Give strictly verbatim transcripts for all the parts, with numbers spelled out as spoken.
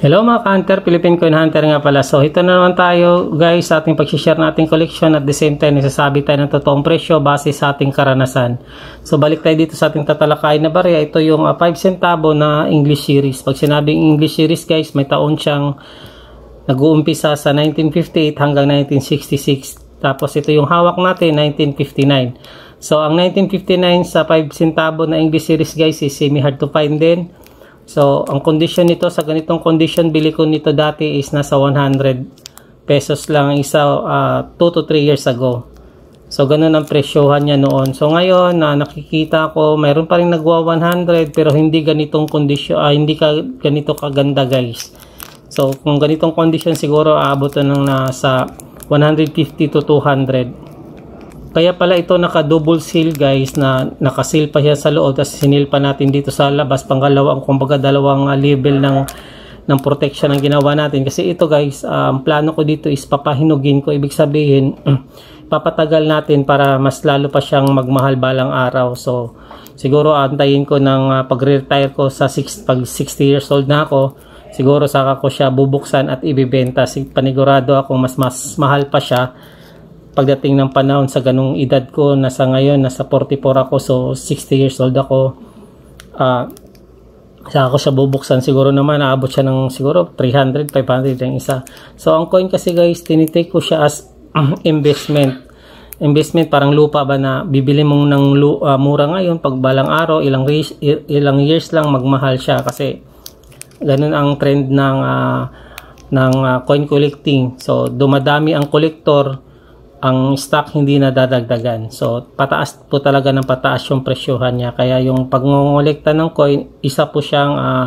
Hello mga ka-hunter, Philippine Coin Hunter nga pala. So ito na naman tayo guys sa ating pag-share nating collection at the same time nasasabi tayo ng totoong presyo base sa ating karanasan. So balik tayo dito sa ating tatalakayin na barya. Ito yung uh, five centavo na English series. Pag sinabing English series guys, may taon siyang nag-uumpisa sa nineteen fifty-eight hanggang nineteen sixty-six. Tapos ito yung hawak natin, nineteen fifty-nine. So ang nineteen fifty-nine sa five centavo na English series guys is semi hard to find din. So, ang condition nito, sa ganitong condition, bili ko nito dati is nasa one hundred pesos lang ang isa uh, two to three years ago. So, ganun ang presyohan niya noon. So, ngayon, na uh, nakikita ko, mayroon pa rin nagwa one hundred pero hindi ganitong condition, uh, hindi ka, ganito kaganda guys. So, kung ganitong condition, siguro aabot na ng nasa one fifty to two hundred. Kaya pala ito naka-double seal guys, na naka-seal pa siya sa loob tapos sinil pa natin dito sa labas, pangalawang kumbaga dalawang uh, level ng ng protection ang ginawa natin. Kasi ito guys, ang um, plano ko dito is papahinugin ko, ibig sabihin papatagal natin para mas lalo pa siyang magmahal balang araw. So siguro antayin ko ng uh, pag-retire ko sa six, pag sixty years old na ako, siguro saka ko siya bubuksan at ibibenta. Panigurado ako mas mas mahal pa siya pagdating ng panahon sa ganung edad ko. Nasa ngayon, nasa forty-four ako, so sixty years old ako. Uh, saka ko siya bubuksan, siguro naman naabot siya ng siguro three hundred, five hundred yung isa. So ang coin kasi guys, tinitake ko siya as uh, investment. Investment, parang lupa ba na bibili mong ng uh, mura ngayon, pag balang araw, ilang, ilang years lang magmahal siya. Kasi ganun ang trend ng, uh, ng uh, coin collecting. So dumadami ang collector, ang stock hindi na dadagdagan. So, pataas po talaga ng pataas yung presyohan niya. Kaya yung pag-ngolekta ng coin, isa po siyang uh,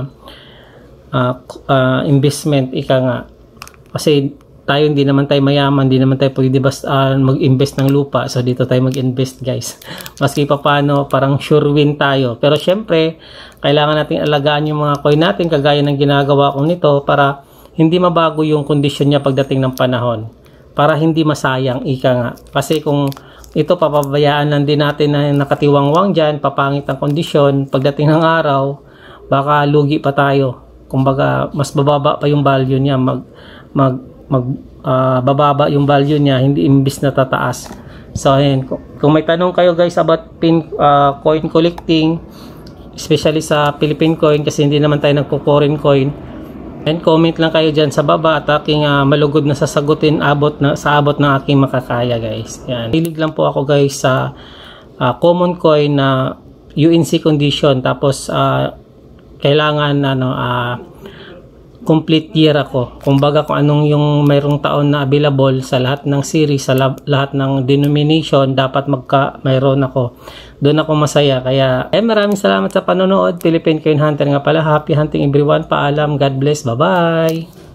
uh, uh, investment, ika nga. Kasi tayo hindi naman tayo mayaman, hindi naman tayo pwede basta uh, mag-invest ng lupa. So, dito tayo mag-invest guys. Maski pa paano, parang sure win tayo. Pero syempre, kailangan natin alagaan yung mga coin natin, kagaya ng ginagawa ko nito, para hindi mabago yung kondisyon niya pagdating ng panahon. Para hindi masayang, ika nga. Kasi kung ito papabayaan lang din natin na nakatiwangwang dyan, papangit ang kondisyon, pagdating ng araw, baka lugi pa tayo. Kumbaga, mas bababa pa yung value niya, mag, mag, mag uh, bababa yung value niya, hindi imbis na tataas. So, ayan. Kung may tanong kayo guys about pin, uh, coin collecting, especially sa Philippine coin, kasi hindi naman tayo nagpo-foreign coin, and comment lang kayo dyan sa baba at aking uh, malugod na sasagutin abot na, sa abot ng aking makakaya guys. Yan. Hilig lang po ako guys sa uh, common coin na U N C condition, tapos uh, kailangan ano, uh, complete year ako. Kumbaga kung anong yung mayroong taon na available sa lahat ng series, sa lahat ng denomination, dapat magka mayroon ako. Doon ako masaya. Kaya eh, maraming salamat sa panonood. Philippine Coin Hunter nga pala. Happy hunting everyone. Paalam. God bless. Bye-bye.